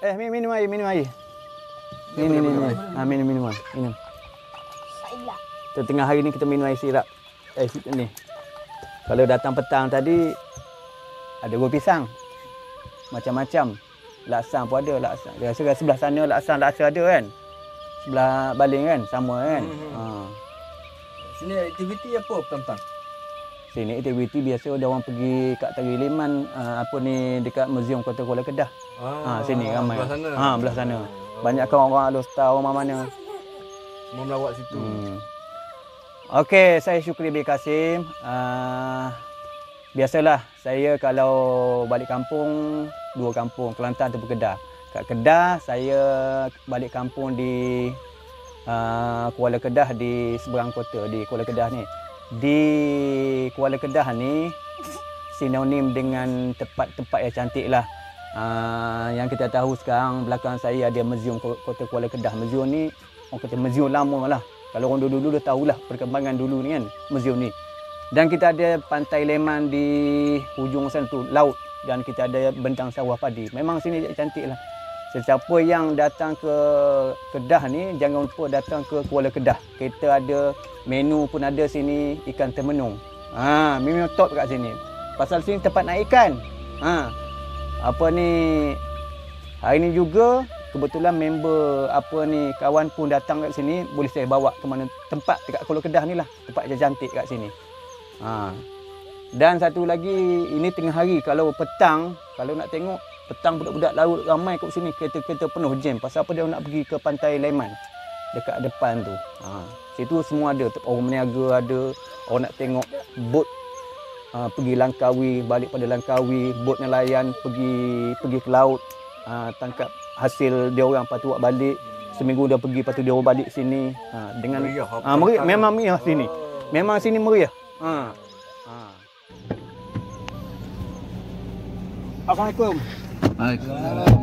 minum air, minum air. Ini. Minum. Tengah hari ni kita minum air sirap. Ni. Kalau datang petang tadi ada buah pisang. Macam-macam. Laksa pun ada, laksa. Dia rasa sebelah sana laksa ada kan. Sebelah baling kan, sama kan. Sini aktiviti apa petang-petang? Sini aktiviti biasa ada orang pergi kat Tari Liman, dekat Museum Kota Kuala Kedah. Sini ramai. Belah sana. Belah sana. Banyak orang Alostar, orang mana. Semua melawat situ. Okey, saya Syukri bin Kasim. Biasalah saya kalau balik kampung, dua kampung, Kelantan atau Kedah. Kat Kedah saya balik kampung di Kuala Kedah, di seberang kota di Kuala Kedah ni. Di Kuala Kedah ni sinonim dengan tempat-tempat yang cantik lah. Yang kita tahu sekarang belakang saya ada Museum Kota Kuala Kedah. Museum ni orang kata museum lama lah. Kalau orang dulu dah tahulah perkembangan dulu ni kan, museum ni. Dan kita ada Pantai Leman di hujung sana tu, laut. Dan kita ada bentang sawah padi. Memang sini cantik lah. Sesiapa yang datang ke Kedah ni, jangan lupa datang ke Kuala Kedah. Kita ada menu pun ada sini, ikan termenung. Memang top kat sini. Pasal sini tempat nak ikan. Hari ni juga kebetulan member kawan pun datang kat sini, boleh saya bawa ke mana tempat dekat Kuala Kedah ni lah, tempat yang cantik kat sini. Dan satu lagi, ini tengah hari, kalau petang, kalau nak tengok petang budak-budak laut ramai kat sini, kereta-kereta penuh jam. Pasal apa dia nak pergi ke Pantai Leman dekat depan tu. Situ semua ada, orang meniaga ada, orang nak tengok bot pergi Langkawi, balik pada Langkawi, bot nelayan pergi ke laut, tangkap hasil dia orang, lepas tu buat balik. Seminggu dah pergi, lepas tu dia orang balik sini. Dengan meriah, memang meriah sini. Memang sini meriah. Assalamualaikum. Waalaikumsalam.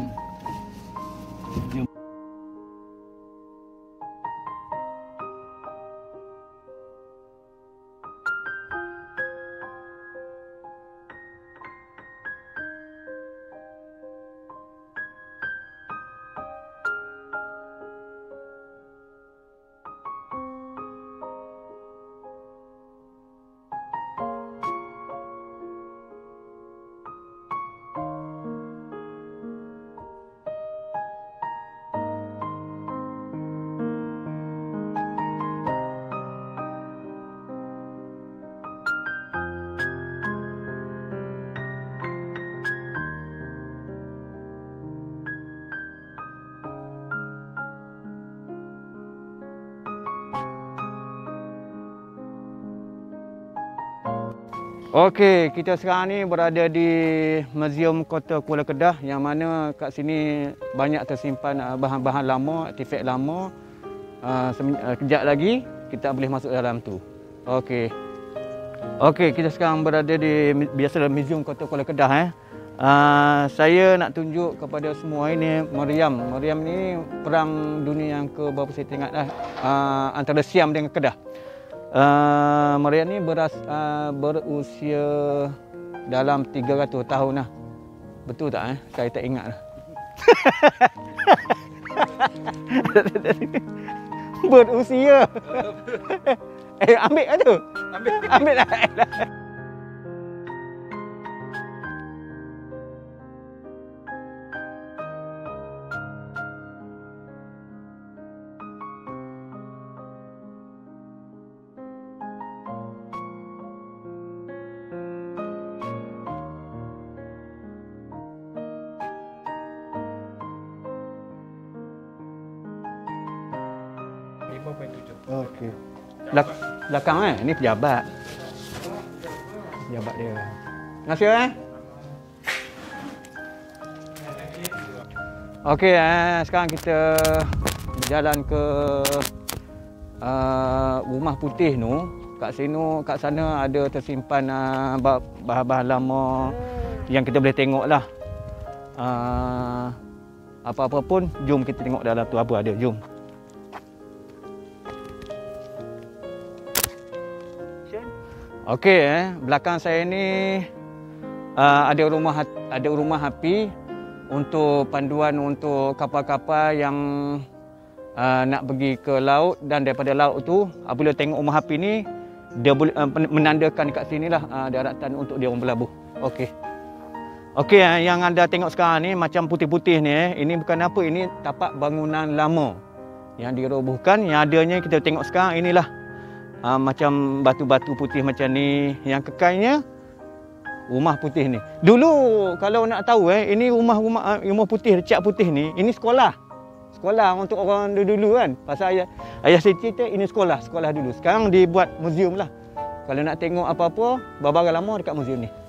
Okey, kita sekarang ni berada di Museum Kota Kuala Kedah, yang mana kat sini banyak tersimpan bahan-bahan lama, artifak lama. Kejap lagi kita boleh masuk dalam tu. Okey. Okey, kita sekarang berada di biasalah Museum Kota Kuala Kedah. Saya nak tunjuk kepada semua ini meriam. Meriam ni perang dunia yang ke berapa saya tengok dah, antara Siam dengan Kedah. Meriam ni berusia dalam 300 tahun lah. Betul tak? Saya tak ingat lah. Berusia. Ambil lah tu. Ambil lah. Okey. Belakang ni pejabat. Pejabat dia. Terima kasih Okey, sekarang kita berjalan ke Rumah Putih tu. Kat sana ada tersimpan bahan-bahan lama yang kita boleh tengok lah. Apa-apa pun, jom kita tengok dalam tu apa ada. Jom. Okey, belakang saya ni ada rumah api. untuk panduan untuk kapal-kapal yang nak pergi ke laut, dan daripada laut tu apabila tengok rumah api ni dia boleh menandakan dekat sinilah daratan untuk dia orang berlabuh. Okey. Okey, yang anda tengok sekarang ni macam putih-putih ni ini bukan apa, ini tapak bangunan lama yang dirobohkan. Yang adanya kita tengok sekarang inilah macam batu-batu putih macam ni. Yang kekalnya rumah putih ni. Dulu kalau nak tahu ini rumah putih, cat putih ni, ini sekolah. Sekolah untuk orang dulu kan. Pasal ayah saya cerita ini sekolah dulu. Sekarang dibuat muzium lah. Kalau nak tengok apa-apa barang lama dekat muzium ni.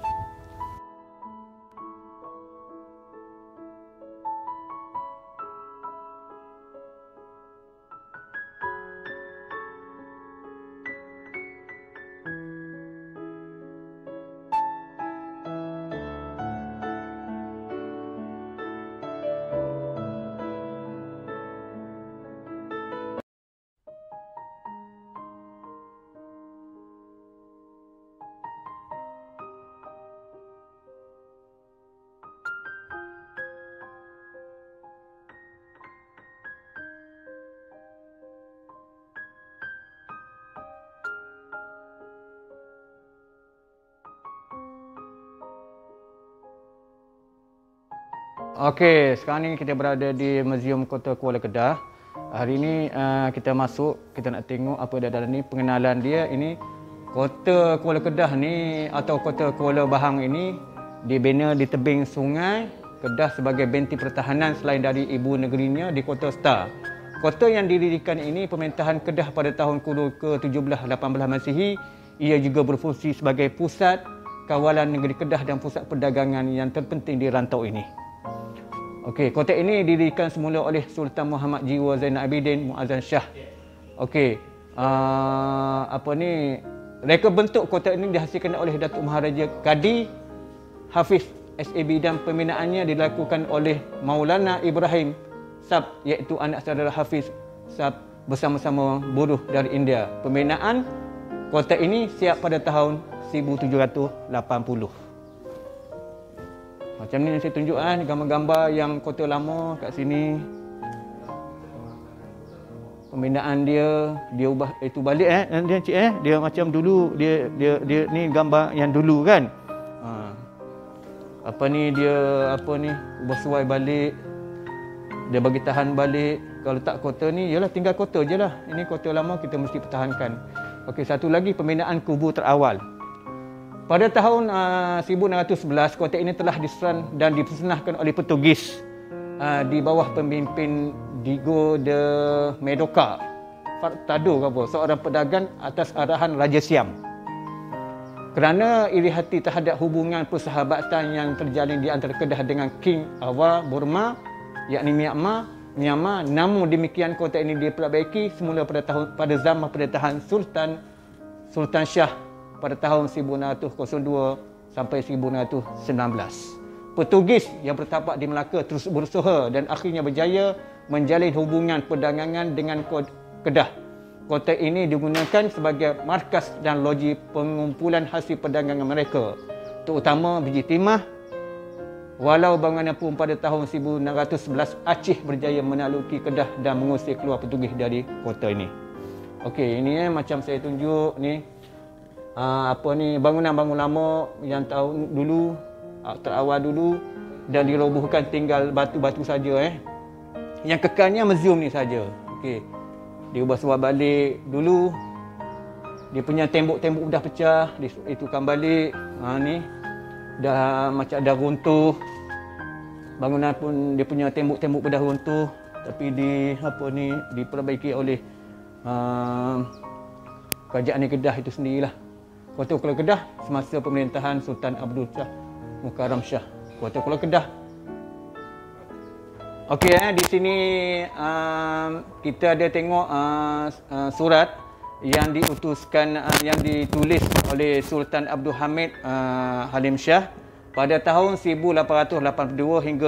Okey, sekarang ni kita berada di Muzium Kota Kuala Kedah. Hari ini kita masuk, kita nak tengok apa ada dalam ni, pengenalan dia. Ini Kota Kuala Kedah ni atau Kota Kuala Bahang ini dibina di tebing sungai Kedah sebagai benti pertahanan selain dari ibu negerinya di Kota Star. Kota yang didirikan ini pemerintahan Kedah pada tahun ke-17-18 Masihi. Ia juga berfungsi sebagai pusat kawalan negeri Kedah dan pusat perdagangan yang terpenting di rantau ini. Okey, kota ini didirikan semula oleh Sultan Muhammad Jiwa Zainal Abidin Muazzam Shah. Okey, reka bentuk kota ini dihasilkan oleh Datuk Maharaja Kadi Hafiz SAB dan pembinaannya dilakukan oleh Maulana Ibrahim Sab, iaitu anak saudara Hafiz Sab bersama-sama buruh dari India. Pembinaan kota ini siap pada tahun 1780. Macam ni yang saya tunjuk gambar-gambar yang kota lama kat sini. Pembinaan dia ubah itu balik dia cik dia macam dulu dia ni gambar yang dulu kan. Dia ubah suai balik. Dia bagi tahan balik. Kalau tak kota ni yalah tinggal kota je lah. Ini kota lama kita mesti pertahankan. Okey, satu lagi pembinaan kubu terawal. Pada tahun 1611, kota ini telah diserang dan dimusnahkan oleh Portugis di bawah pemimpin Diego de Medoka Furtado seorang pedagang atas arahan Raja Siam. Kerana iri hati terhadap hubungan persahabatan yang terjalin di antara Kedah dengan King Awa Burma, yakni Myanmar, namun demikian kota ini diperbaiki semula pada zaman pemerintahan Sultan Shah pada tahun 1902 sampai 1919. Portugis yang bertapak di Melaka terus berusaha dan akhirnya berjaya menjalin hubungan perdagangan dengan Kedah. Kota ini digunakan sebagai markas dan loji pengumpulan hasil perdagangan mereka, terutama biji timah. Walau bagaimanapun pada tahun 1911 Aceh berjaya menakluki Kedah dan mengusir keluar Portugis dari kota ini. Okey, ini macam saya tunjuk ni. Bangunan-bangunan lama yang tahun dulu terawal dulu dan dirobohkan, tinggal batu-batu saja Yang kekalnya muzium ni saja. Okey. Dia ubah suai balik dulu. Dia punya tembok-tembok dah pecah, diitukan balik. Ni dah macam dah runtuh. Bangunan pun dia punya tembok-tembok dah runtuh, tapi diperbaiki oleh kerajaan Kedah itu sendirilah. Kota Kuala Kedah semasa pemerintahan Sultan Abdul Shah Mukarram Shah. Kota Kuala Kedah. Okey, di sini kita ada tengok surat yang diutuskan yang ditulis oleh Sultan Abdul Hamid Halim Shah pada tahun 1882 hingga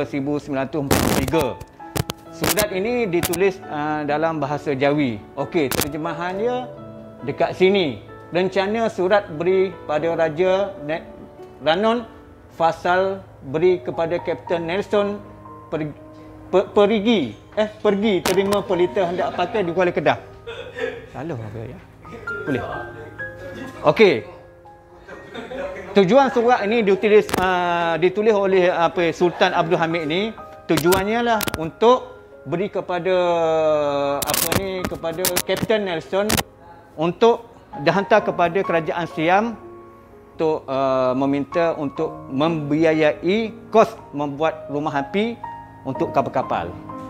1943. Surat ini ditulis dalam bahasa Jawi. Okey, terjemahannya dekat sini. Rencana surat beri pada Raja Ranon, fasal beri kepada Kapten Nelson pergi terima pelita hendak pakai di Kuala Kedah. Salah apa ya? Boleh. Okey. Tujuan surat ini ditulis oleh Sultan Abdul Hamid ni, tujuannya lah untuk beri kepada kepada Kapten Nelson untuk dihantar kepada kerajaan Siam untuk meminta untuk membiayai kos membuat rumah api untuk kapal-kapal.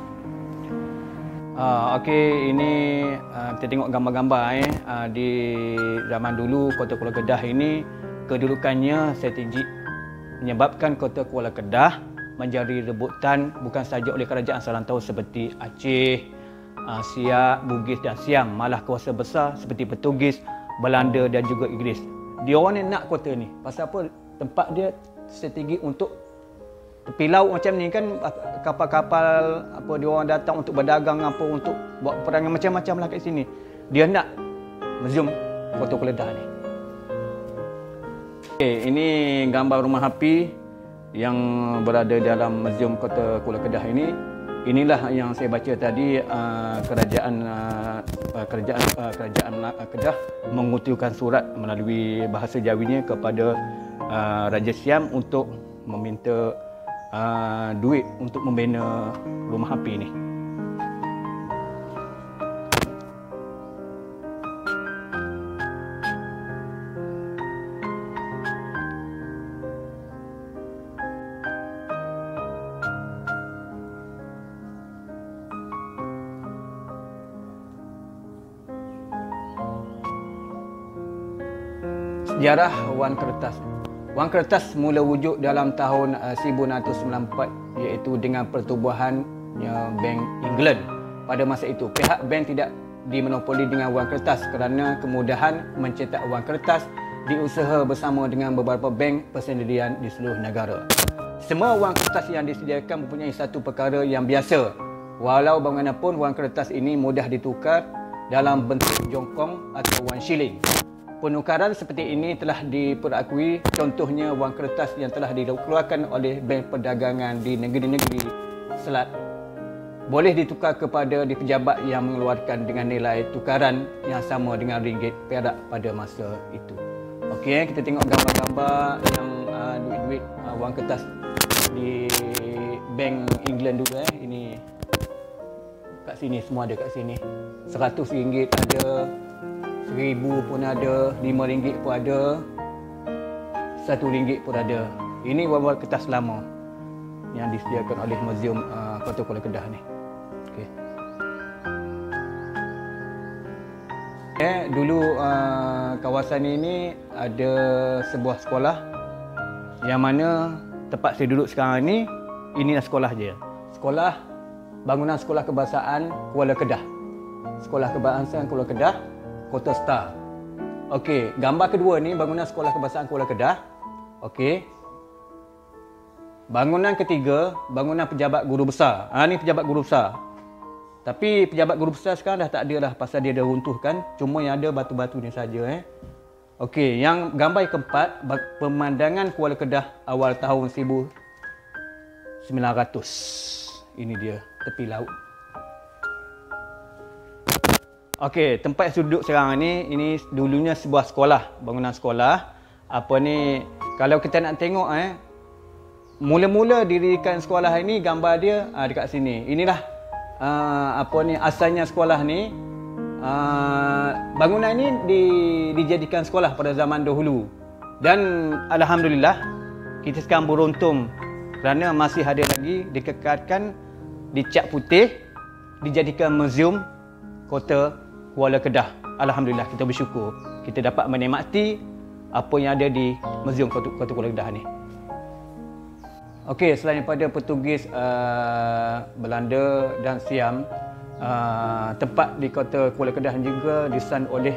Okey, ini kita tengok gambar-gambar di zaman dulu Kota Kuala Kedah ini kedudukannya strategik menyebabkan Kota Kuala Kedah menjadi rebutan bukan sahaja oleh kerajaan serantau seperti Aceh, Siak, Bugis dan Siam, malah kuasa besar seperti Portugis, Belanda dan juga Inggeris. Diorang ni nak kota ni. Pasal apa? Tempat dia strategik untuk tepi laut macam ni kan, kapal-kapal apa diorang datang untuk berdagang apa, untuk buat perangai macam-macam lah kat sini. Dia nak museum Kota Kuala Kedah ni. Okay, ini gambar rumah api yang berada dalam Museum Kota Kuala Kedah ini. Inilah yang saya baca tadi, kerajaan Kedah mengutuhkan surat melalui bahasa Jawinya kepada Raja Siam untuk meminta duit untuk membina rumah api ini. Sejarah wang kertas. Wang kertas mula wujud dalam tahun 1694, iaitu dengan pertubuhannya Bank England. Pada masa itu, pihak bank tidak dimonopoli dengan wang kertas kerana kemudahan mencetak wang kertas diusaha bersama dengan beberapa bank persendirian di seluruh negara. Semua wang kertas yang disediakan mempunyai satu perkara yang biasa. Walau bagaimanapun, wang kertas ini mudah ditukar dalam bentuk jongkong atau wang shilling. Penukaran seperti ini telah diperakui, contohnya wang kertas yang telah dikeluarkan oleh Bank Perdagangan di negeri-negeri Selat boleh ditukar kepada di pejabat yang mengeluarkan dengan nilai tukaran yang sama dengan ringgit perak pada masa itu. Okey, kita tengok gambar-gambar yang duit-duit wang kertas di Bank England dulu. Ini kat sini, semua ada kat sini. RM100 ada, RM1,000 pun ada, RM5 pun ada, RM1 pun ada. Ini wang kertas lama yang disediakan oleh Museum Kota Kuala Kedah ni. Okay. Dulu kawasan ini ada sebuah sekolah yang mana tempat saya duduk sekarang ni, inilah sekolah dia. Bangunan Sekolah Kebangsaan Kuala Kedah. Sekolah Kebangsaan Kuala Kedah, Kota Star. Okey, gambar kedua ni bangunan Sekolah Kebangsaan Kuala Kedah. Okey. Bangunan ketiga, bangunan Pejabat Guru Besar. Ni Pejabat Guru Besar. Tapi Pejabat Guru Besar sekarang dah tak ada dah pasal dia dah runtuh kan. Cuma yang ada batu-batu ni saja. Okey, yang gambar keempat, pemandangan Kuala Kedah awal tahun 1900. Ini dia, tepi laut. Okey, tempat saya duduk sekarang ni, ini dulunya sebuah sekolah, bangunan sekolah. Kalau kita nak tengok mula-mula dirikan sekolah ini, gambar dia dekat sini. Inilah asalnya sekolah ni. Bangunan ini dijadikan sekolah pada zaman dahulu. Dan alhamdulillah kita sekarang beruntung kerana masih ada lagi dikekalkan, dicat putih, dijadikan museum Kota Kuala Kedah. Alhamdulillah, kita bersyukur kita dapat menikmati apa yang ada di Museum Kota Kuala Kedah ni. Okey, selain daripada Portugis, Belanda dan Siam, tempat di Kota Kuala Kedah juga disan oleh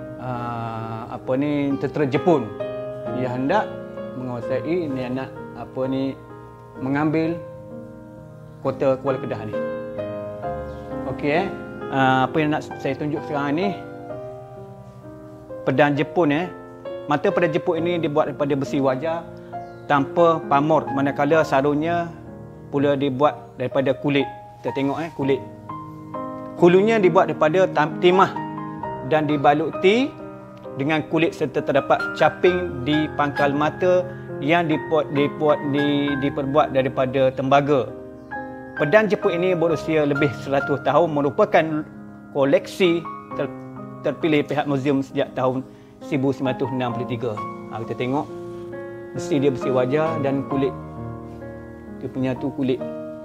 tentera Jepun yang hendak menguasai, mengambil Kota Kuala Kedah ni. Okey, apa yang nak saya tunjuk sekarang ni, pedang Jepun. Mata pedang Jepun ini dibuat daripada besi wajar tanpa pamor, manakala sarungnya pula dibuat daripada kulit. Kita tengok kulit. Hulunya dibuat daripada timah dan dibaluti dengan kulit serta terdapat caping di pangkal mata yang diperbuat daripada tembaga. Pedang Jepun ini berusia lebih 100 tahun, merupakan koleksi terpilih pihak muzium sejak tahun 1963. Kita tengok besi dia, besi wajah dan kulit. Dia punya tu kulit.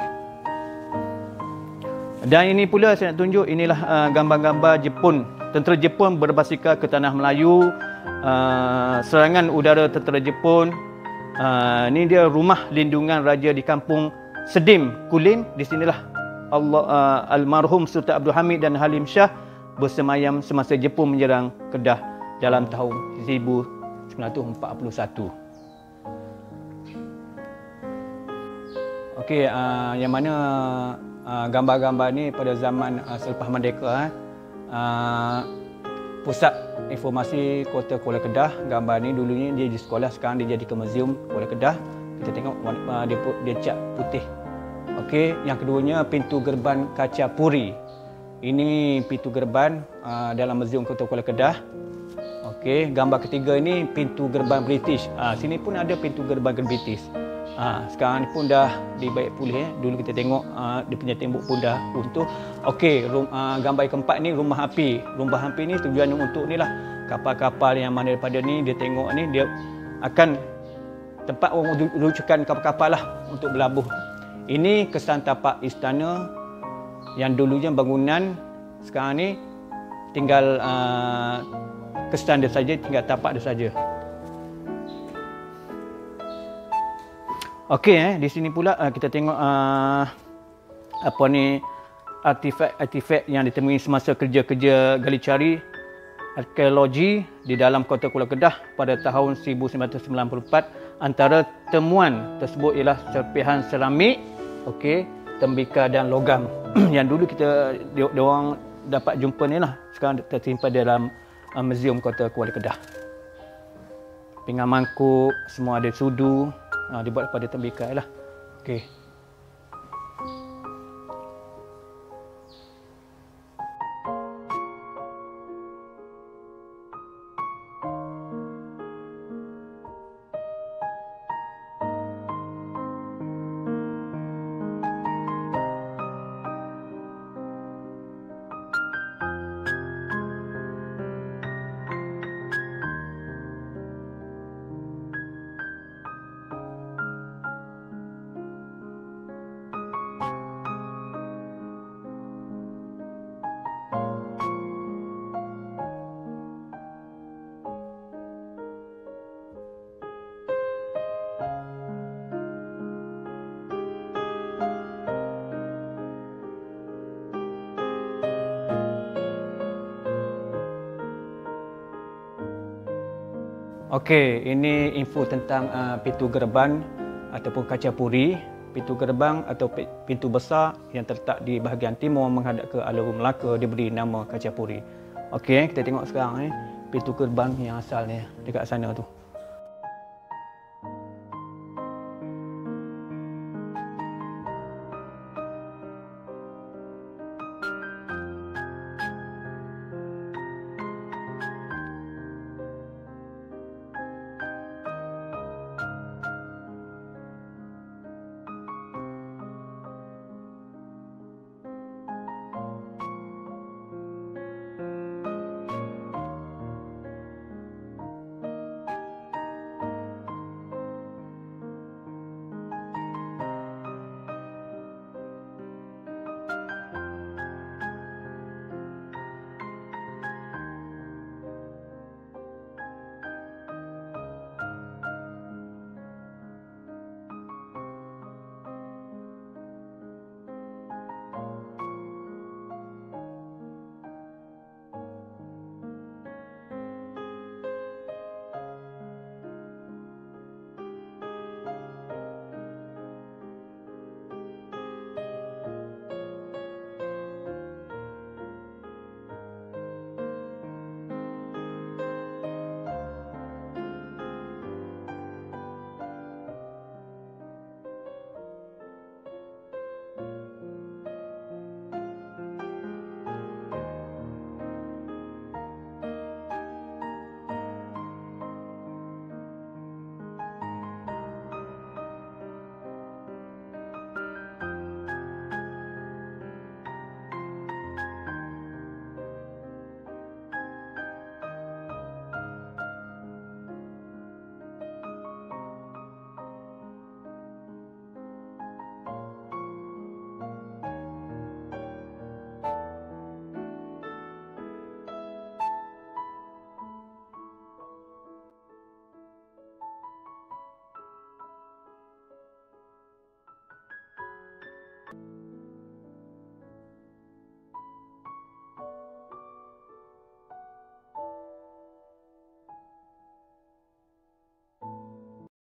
Dan ini pula saya nak tunjuk, inilah gambar-gambar Jepun. Tentera Jepun berbasikal ke tanah Melayu, serangan udara tentera Jepun. Ini dia rumah lindungan raja di kampung Sedim, Kulim. Di sinilah almarhum Sultan Abdul Hamid dan Halim Shah bersemayam semasa Jepun menyerang Kedah dalam tahun 1941. Okey, yang mana gambar-gambar ni pada zaman selepas merdeka. Pusat Informasi Kota Kuala Kedah. Gambar ni dulunya dia di sekolah, sekarang dia jadi ke muzium Kuala Kedah. Kita tengok dia cat putih. Okey, yang keduanya pintu gerbang kaca puri. Ini pintu gerbang dalam muzium Kota Kuala Kedah. Okey, gambar ketiga ini pintu gerbang British. Sini pun ada pintu gerbang British. Sekarang ni pun dah dibaik pulih. Dulu kita tengok dia punya tembok pun dah runtuh. Okey, gambar yang keempat ni rumah api. Rumah api ni tujuannya untuk ni lah, kapal-kapal yang mana daripada ni dia tengok ni, dia akan tempat orang rujukan kapal-kapal lah untuk berlabuh. Ini kesan tapak istana yang dulunya bangunan, sekarang ni tinggal kesan dia saja, tinggal tapak dia saja. Okey, di sini pula kita tengok apa ni, artifak-artifak yang ditemui semasa kerja-kerja gali cari arkeologi di dalam Kota Kuala Kedah pada tahun 1994. Antara temuan tersebut ialah serpihan seramik, okey, tembikar dan logam yang dulu diorang dapat jumpa ni lah, sekarang tersimpan dalam muzium Kota Kuala Kedah. Pinggan mangkuk semua ada, sudu dibuat daripada tembikar lah. Okey. Okey, ini info tentang pintu gerbang ataupun kaca puri. Pintu gerbang atau pintu besar yang terletak di bahagian timur menghadap ke Alun Melaka diberi nama kaca puri. Okey, kita tengok sekarang pintu gerbang yang asal ni dekat sana tu.